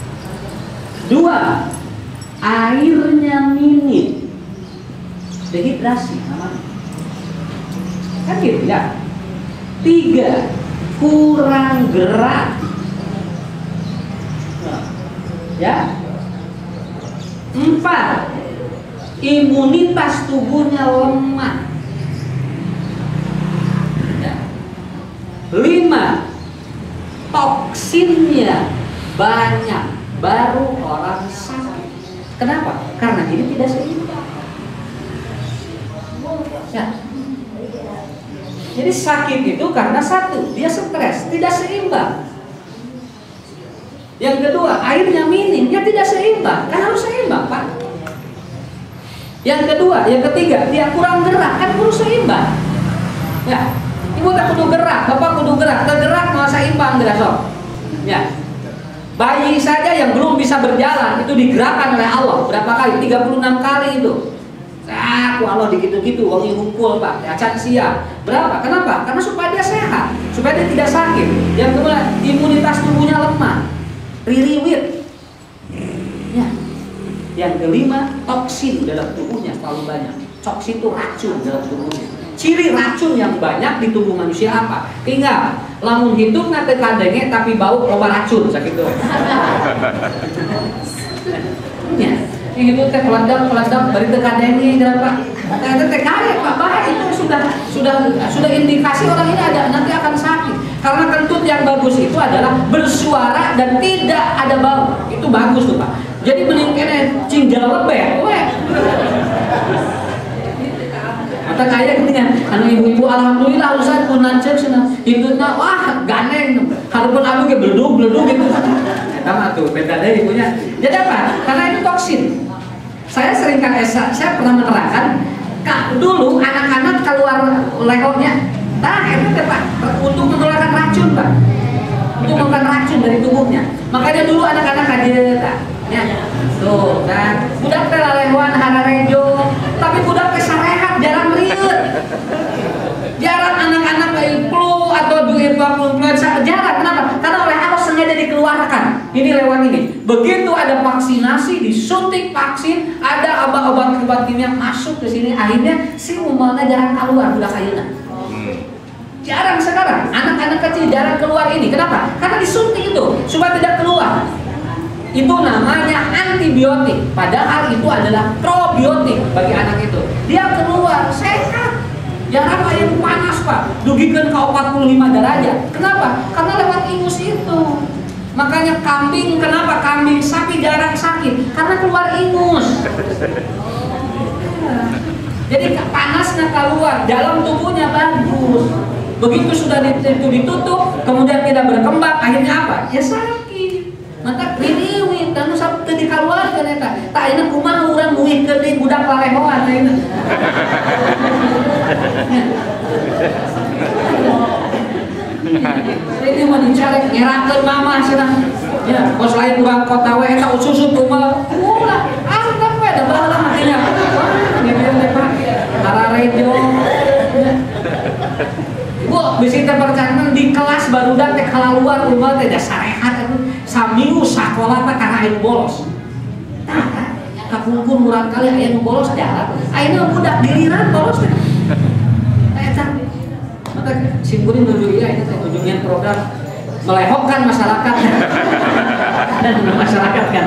Dua, airnya minim. Dehidrasi namanya. Kan gitu ya. Tiga, kurang gerak. Ya. Empat, imunitas tubuhnya lemah. Ya. Lima, toksinnya banyak, baru orang sakit. Kenapa? Karena ini tidak seimbang. Ya. Jadi sakit itu karena satu, dia stres, tidak seimbang. Yang kedua, airnya minim, dia tidak seimbang. Kan harus seimbang, Pak. Yang kedua, yang ketiga, dia kurang gerak, kan harus seimbang. Ya, ibu tak kudu gerak, bapak kudu gerak, tergerak mau seimbang tidak sok. Ya, bayi saja yang belum bisa berjalan itu digerakkan oleh Allah berapa kali? tiga puluh enam kali itu. Aku Allah digitu-gitu, wangi hunkul Pak, acan siap. Berapa? Kenapa? Karena supaya dia sehat, supaya dia tidak sakit. Yang kedua, imunitas tubuhnya lemah, ririwit. Ya. Yang kelima, toksin dalam tubuhnya terlalu banyak. Toksin itu racun dalam tubuhnya. Ciri racun yang banyak di tubuh manusia apa? Tinggal lamun hidup nate kadenge tapi bau loba racun sakit tuh. Ya, itu teh peladang-peladang bari teu kadenge berapa? Ternyata teh kare Pak bahaya itu sudah sudah sudah indikasi orang ini ada nanti akan sakit. Karena kentut yang bagus itu adalah bersuara dan tidak ada bau. Itu bagus tuh Pak. Jadi mending kene cing jalebeh we. Mata kaya dengan anu ibu-ibu alhamdulillah usaha pun lancar cenah. Hidupna wah ganeng. Harupun anu ge bledug-bledug gitu. Eta mah tuh beda deui ibunya. Jadi apa? Karena itu toksin. Saya sering kan esa, saya pernah menerangkan Kak, dulu anak-anak keluar lehonya. Nah, itu teh Pak, untuk mengeluarkan racun Pak. Untuk mengeluarkan racun dari tubuhnya. Makanya dulu anak-anak kadir Pak. Ya. Tuh, kan. Budak teh lalehoan hararejo, tapi budak teh sarehat jarang rieur. Jarang anak-anak kayak flu atau duit influenza jarang. Kenapa? Karena oleh Allah sengaja dikeluarkan. Ini lewat ini. Begitu ada vaksinasi, disuntik vaksin, ada obat-obat kimia masuk ke sini, akhirnya si umalnya jarang keluar budak ayeuna. Jarang sekarang. Anak-anak kecil jarang keluar ini. Kenapa? Karena disuntik itu supaya tidak keluar. Itu namanya antibiotik. Padahal itu adalah probiotik bagi anak itu. Dia keluar sehat. Jarang air panas Pak. Dugikeun ka empat puluh lima derajat. Kenapa? Karena lewat ingus itu. Makanya kambing, kenapa kambing sapi jarang sakit? Karena keluar ingus. Jadi panasnya keluar, dalam tubuhnya bagus. Begitu sudah ditutup, kemudian tidak berkembang, akhirnya apa? Ya sakit. Maka riniwit, dan sampai dikeluarkan eta. Tak enak kumaha urang muihkeun deui budak lalehoan ayeuna. Ini mah dicarek ngerakeun mama cenah. Ya, kos lain urang kota we eta ususut kumaha. Ulah, ah kan we da baheula mah nya. Ini dia teh Pak. Hararejo. Bu, bisi teh percayakan di kelas barudak teh kalaluar umah teh da sarehat atuh. Saminggu sakola teh kana aya bolos. Tah, kapungkur murang kali aya nu bolos jalan. Ayeuna budak giliran bolos teh. Eta. Maka simkuring nuju ieu eta teh tujuan program melehokkan masyarakat. Dan masyarakat kan.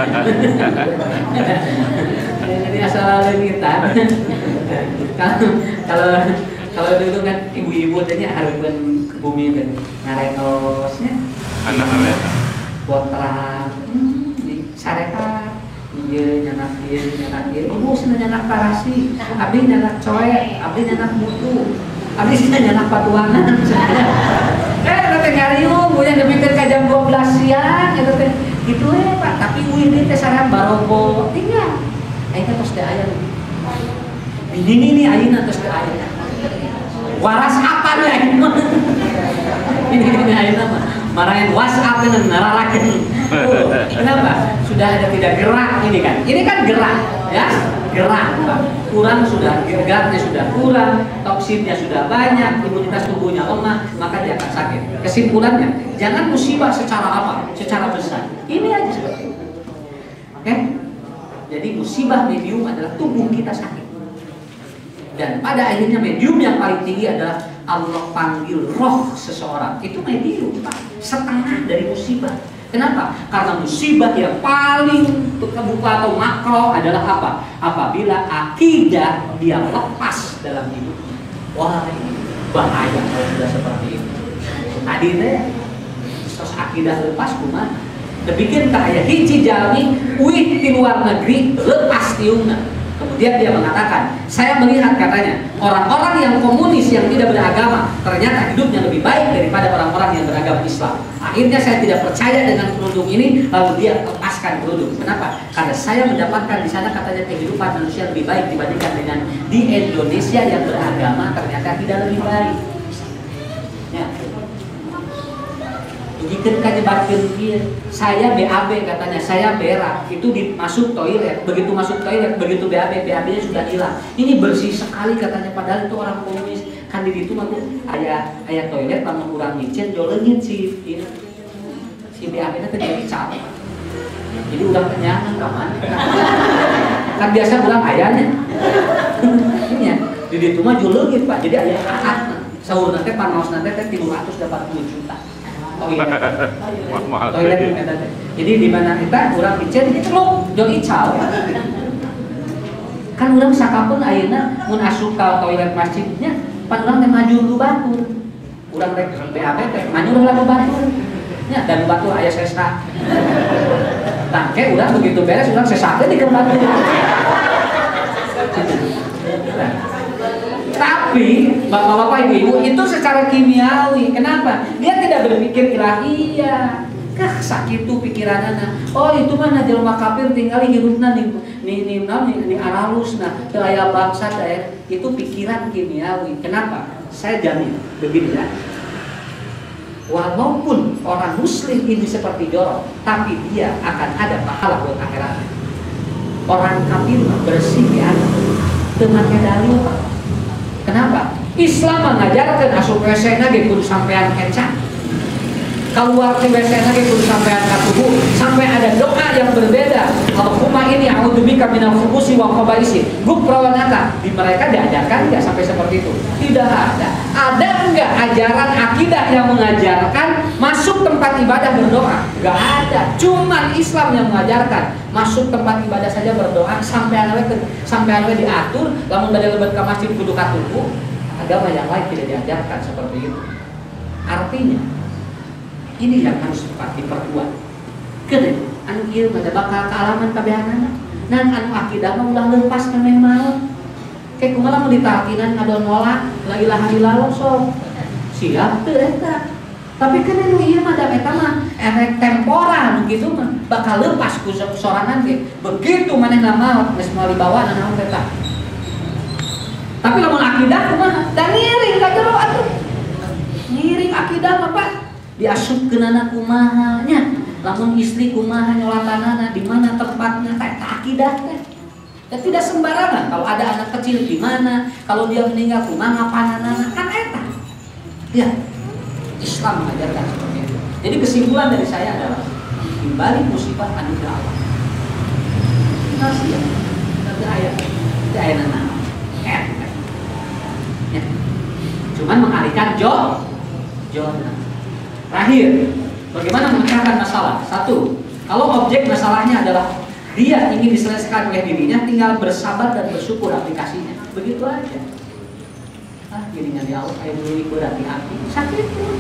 Jadi asal leumitan. Kalau kalau kalau dulu kan ibu-ibu tanya hareupeun ke bumi kan ngarenosnya anak-anak potrak di sarekat ieu nyanak ieu nyanak ieu ibu cenah nyanak parasi abdi nyanak coek abdi nyanak mutu abdi cenah nyanak patuanan eh teh ngariung bunya dipikeun ka jam dua belas siang eta teh kitu we Pak tapi uih teh sareng barogo tinggal ayeuna tos teh aya ini ini ayeuna tos teh aya waras apa nih? Ini ini ayeuna mah marahin WhatsApp dengan nararakeun. Kenapa? Sudah ada tidak gerak ini kan? Ini kan gerak, ya gerak. Kurang sudah geraknya sudah kurang, toksinnya sudah banyak, imunitas tubuhnya lemah, maka dia akan sakit. Kesimpulannya, jangan musibah secara apa? Secara besar. Ini aja seperti itu. Oke? Jadi musibah medium adalah tubuh kita sakit. Dan pada akhirnya medium yang paling tinggi adalah Allah panggil roh seseorang. Itu medium Pak, setengah dari musibah. Kenapa? Karena musibah yang paling terbuka atau makro adalah apa? Apabila akidah dia lepas dalam hidup. Wah ini bahaya kalau sudah seperti itu. Tadi teh terus akidah lepas kumaha? Dipikir kayak hiji jalmi uih di luar negeri lepas tiungna. Kemudian dia mengatakan, saya melihat katanya orang-orang yang komunis yang tidak beragama ternyata hidupnya lebih baik daripada orang-orang yang beragama Islam. Akhirnya saya tidak percaya dengan kerudung ini, lalu dia lepaskan kerudung. Kenapa? Karena saya mendapatkan di sana katanya kehidupan manusia lebih baik dibandingkan dengan di Indonesia yang beragama ternyata tidak lebih baik. Ya. Bikin kajebakeun dia, saya B A B katanya, saya berak, itu masuk toilet, begitu masuk toilet, begitu B A B, B A B-nya sudah hilang. Ini bersih sekali katanya, padahal itu orang komunis. Kan di situ mah aya aya toilet lamun urang nyicen jo leungit si si B A B-nya teh jadi cap. Jadi udah kenyangan kaman. Kan biasa ulang ayahnya. Iya, di ditu mah juleungit Pak. Jadi aya aat. Sahur nanti panos nanti teh tiga ratus delapan puluh juta. Oh iya. Toilet eta teh. Jadi di mana eta urang icen kitu loh, jeung ical. Kan urang sakapeun ayeuna mun asup ka toilet masjidnya, pan urang teh maju dulu batur. Urang rek B A B teh maju dulu batur. Nya dan batur aya sesa. Tangke urang begitu beres urang sesakeun di batur. Tapi bapak-bapak ibu-ibu itu secara kimiawi. Kenapa? Dia tidak berpikir ilahiyah. Kah sakitu pikiranana. Oh itu mah jelema kafir tinggal hirupna nih nih nih nih nih aralusna teu aya bangsa daerah. Itu pikiran kimiawi. Kenapa? Saya jamin begini ya. Walaupun orang muslim ini seperti jorok, tapi dia akan ada pahala buat akhirat. Orang kafir bersih di atas. Teu make dalil. Kenapa? Islam mengajarkan asup W C-na ge kudu sampean kecap. Keluar ke W C-na ge kudu sampean katubu, sampai ada doa yang berbeda. Allahumma ini a'udzubika minal khubusi wal khaba'isi. Gufranaka. Di mereka diajarkan enggak sampai seperti itu? Tidak ada. Ada enggak ajaran akidah yang mengajarkan masuk tempat ibadah berdoa? Enggak ada. Cuman Islam yang mengajarkan masuk tempat ibadah saja berdoa sampai anawe sampai anawe diatur lamun bade lebat ka masjid kudu katubu. Agama yang lain tidak diajarkan seperti itu. Artinya ini yang harus cepat diperkuat. Kene anu ieu mah bakal kaalaman kabehanana. Nan anu akidah mah ulah leupas ka meh maot. Kayak kumaha mau ditalkinan ngadon nolak la ilaha illallah sok. Siap teu eta. Tapi kan anu ieu mah da eta mah efek temporan gitu mah bakal leupas ku sorangan ge. Begitu manehna maot geus moal dibawa naon eta. Tapi lamun akidah kumaha? Da ngiring ka jero atuh. Ngiring akidah mah Pak. Diasupkeunana kumaha nya. Lamun istri kumaha nyolatanana di mana tempatnya teh akidah teh. Ya, tidak sembarangan. Kalau ada anak kecil di mana, kalau dia meninggal kumaha ngapanana kan eta. Ya. Islam mengajarkan seperti itu. Jadi kesimpulan dari saya adalah di balik musibah anugerah Allah. Masih ya. Tapi ayat, itu ayat enam. Ya. Cuman mengalihkan jo, zona. Terakhir, bagaimana memecahkan masalah? Satu, kalau objek masalahnya adalah dia ingin diselesaikan oleh dirinya, tinggal bersabar dan bersyukur aplikasinya. Begitu aja. Ah, dirinya di Allah kayak dulu ikut hati-hati, sakit pun.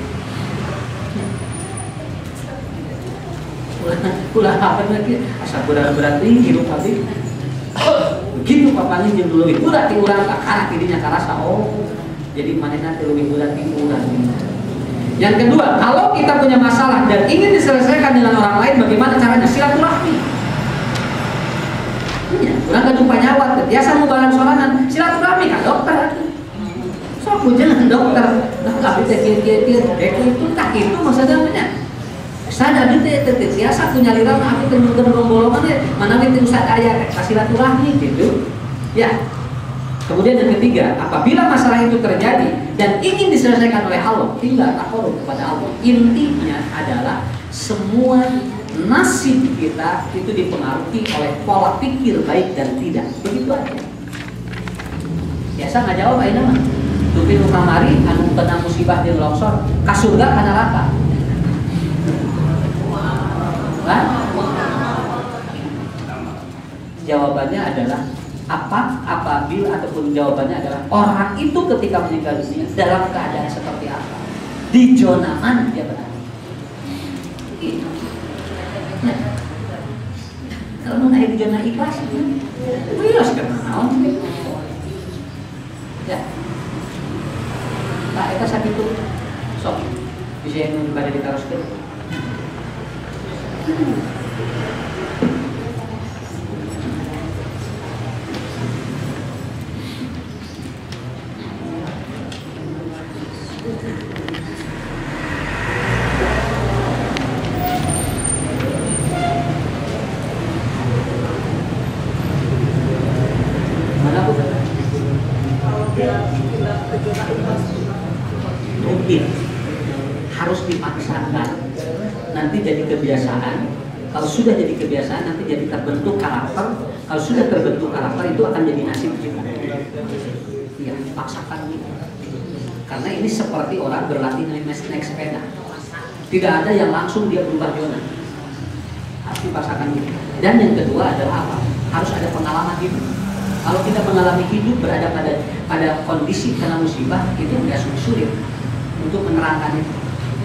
Ulah apa lagi? Asal berat-berat ini hidup tadi. Begitu papanya jeung dulu itu berarti urang ka kana dirinya karasa oh. Jadi manehna teh leuwih berat ti urang. Yang kedua, kalau kita punya masalah dan ingin diselesaikan dengan orang lain, bagaimana caranya? Silaturahmi. Iya, urang kan lupa nyawat, biasa mau balan sorangan, silaturahmi kan dokter. Sok jangan dokter. Nah, tapi teh kieu-kieu itu tak itu maksudnya. Sada teh teh biasa punya lirang aku teh nunggu rombolongan ya, mana teh ustaz aya silaturahmi gitu. Ya. Kemudian yang ketiga, apabila masalah itu terjadi dan ingin diselesaikan oleh Allah, tinggal takarub kepada Allah. Intinya adalah semua nasib kita itu dipengaruhi oleh pola pikir baik dan tidak. Begitu aja. Biasa nggak jawab ayeuna mah. Dupi nu kamari anu kena musibah jeung longsor, ka surga ka neraka. Kan? Jawabannya adalah apa apabila ataupun jawabannya adalah orang itu ketika meninggal dunia dalam keadaan seperti apa, di zona mana dia berada. Nah, kalau mau naik di zona ikhlas bilas kenal ya tak eta sakitu sok bisa yang pada ditaroskeun. Mungkin harus dipaksakan, nanti jadi kebiasaan, Kalau sudah jadi kebiasaan nanti jadi terbentuk karakter. Kalau sudah terbentuk karakter itu akan jadi nasib kita. Ya, paksakan gitu. Karena ini seperti orang berlatih naik, naik sepeda. Tidak ada yang langsung dia berubah zona. Harus dipaksakan gitu. Dan yang kedua adalah apa? Harus ada pengalaman hidup. Kalau kita mengalami hidup berada pada pada kondisi kena musibah itu nggak sulit untuk menerangkan itu.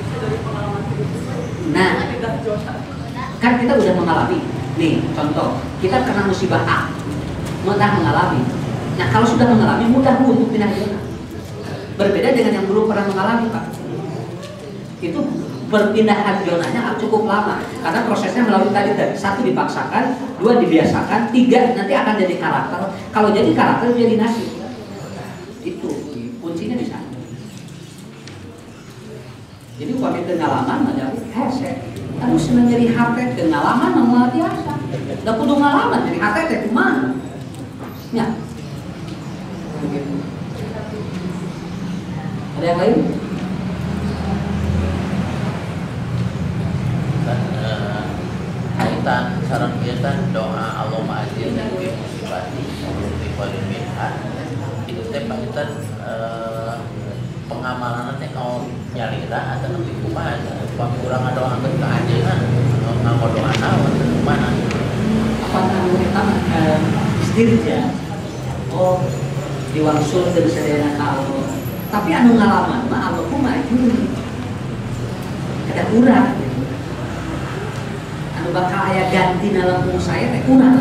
Nah, kan kita udah mengalami. Nih, contoh, kita kena musibah A, mudah mengalami. Nah, kalau sudah mengalami, mudah Bu untuk pindah zona. Berbeda dengan yang belum pernah mengalami, Pak. Itu perpindahan zonanya cukup lama, karena prosesnya melalui tadi tadi satu dipaksakan, dua dibiasakan, tiga nanti akan jadi karakter. Kalau jadi karakter jadi nasib. Itu kuncinya di sana. Jadi kami pengalaman adalah hese. Harus menjadi H T pengalaman nama biasa. Udah kudu ngalaman jadi H T teh kumaha? Ya. Begitu. Ada yang lain? Dan uh, kaitan saran kita doa Allahumma ajirni fi musibati wa li minha itu teh kita uh, pengamalan teh kalau nyalira atau lebih kumaha suami urang ngadoakeun ka anjeunna nganggo doa naon kumaha apa namanya pertama eh, istirja. Oh, diwangsul dari sadayana ka Allah. Tapi anu ngalaman mah Allah kumaha itu. Ada urang. Anu bakal aya ganti dalam umur saya teh urang.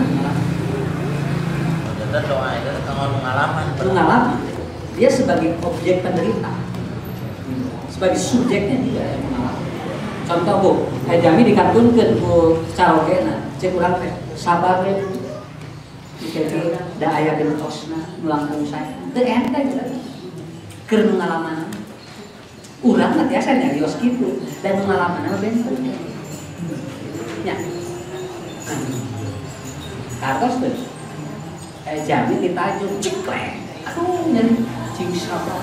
Jadi doa itu kalau ngalaman Pengalaman. Dia sebagai objek penderita, sebagai subjeknya dia yang mengalami. Contoh Bu, kayak jami dikantunkeun ku carogena, cek urang teh sabar we. Jadi da aya gentosna melangkung saya. Teu enteng keur nu ngalaman. Urang mah biasa nyarios kitu dan nu ngalaman mah benteng. Nya. Kartos teh. Kayak jami ditajuk ceklek. Aduh, nyari cing sabar.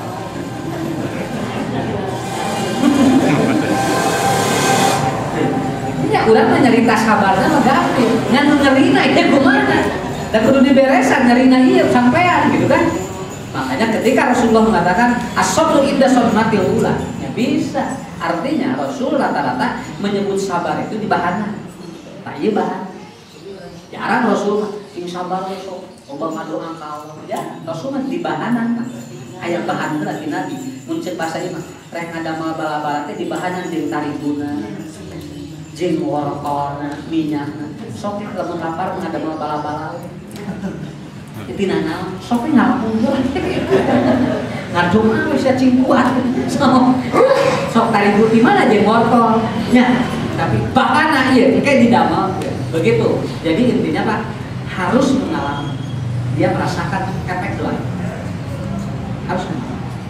Ya, urang mah nyarita sabarna mah gampang. Ngan ngerina ieu kumaha? Da kudu diberesan nyarina ieu sampean gitu kan. Makanya ketika Rasulullah mengatakan as-sabru inda sadmatil ula, ya bisa. Artinya Rasul rata-rata menyebut sabar itu di bahanan. Tak ieu bahan. Jarang Rasul sing sabar sok loba ngadoa ka Allah. Ya, Rasul mah di bahanan mah. Aya bahan lagi Nabi. Mun ceuk basa ieu mah rek ngadamel bala-bala teh di bahanan jeung tariguna. Jeung workona, minyakna. Sok lamun lapar ngadamel bala-bala. Jadi nana, sok ngalamun heula. Ngadum ah geus cing kuat. Sok sok tarigu di mana jeung workol. Nya, tapi bahana ieu engke didamel. Begitu. Jadi intinya Pak harus mengalami. Dia merasakan efek doa. Harus mengalami.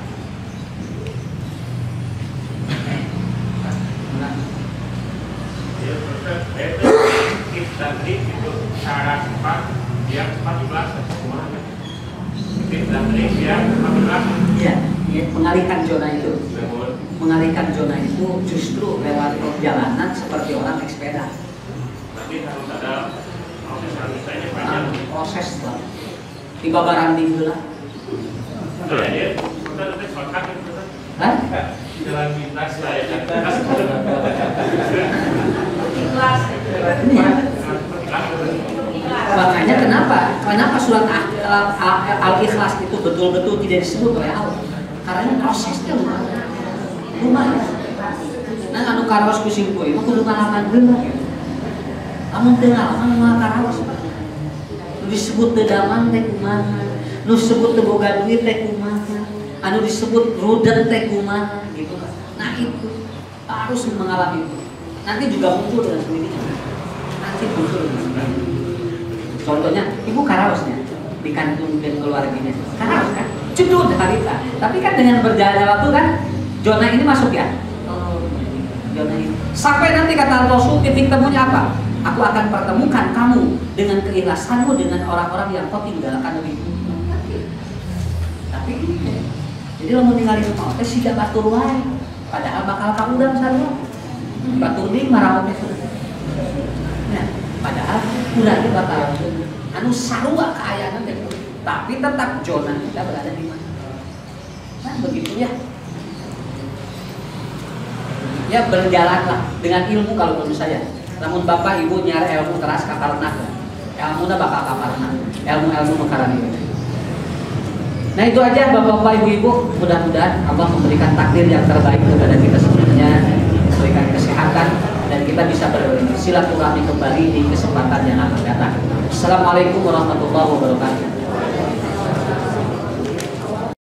Tadi itu syarat empat dia empat belas semuanya. Tadi dia empat belas. Iya, ya, mengalihkan zona itu. Mengalihkan zona itu justru lewat perjalanan seperti orang naik sepeda. Berarti harus ada proses misalnya panjang. Nah, proses lah. Di babaran minggu lah. Nah, ya, kita nanti shortcut itu. Hah? Jalan pintas saya Ikhlas. Ya. Makanya kenapa? Kenapa surat Al-Ikhlas itu betul-betul tidak disebut oleh Allah? Karena prosesnya lumayan. Lumayan. Nah, anu karaos kucing kuy, mah kudu ngalaman heula. Lamun teu ngalaman moal karaos. Nu disebut teu daman teh kumaha? Nu disebut teu boga duit teh kumaha? Anu disebut rudet teh kumaha gitu kan. Nah, itu harus mengalami itu. Nanti juga muncul dengan sendirinya. Nanti muncul. Contohnya, ibu karaosnya dikantungkan keluarganya. Karaos kan? Cudut harita. Tapi kan dengan berjalannya waktu kan, zona ini masuk ya. Oh, zona ini. Sampai nanti kata Rasul titik temunya apa? Aku akan pertemukan kamu dengan keikhlasanmu dengan orang-orang yang kau tinggalkan lebih dulu. Tapi jadi lo mau tinggal di rumah, teh tidak batur wae. Padahal bakal kamu dan sarua. Batur di marah teh. Nah, padahal kurangnya bakal anu sarua keayaan teh, tapi tetap zona kita berada di mana? Nah, begitu ya. Ya berjalanlah dengan ilmu kalau menurut saya. Namun bapak ibu nyari ilmu keras kakarna, ilmu dah bakal kakarna, ilmu-ilmu mekaran itu. Nah itu aja bapak-bapak ibu-ibu, mudah-mudahan Allah memberikan takdir yang terbaik kepada kita semuanya, memberikan kesehatan dan kita bisa bersilaturahmi kembali di kesempatan yang akan datang. Assalamualaikum warahmatullahi wabarakatuh.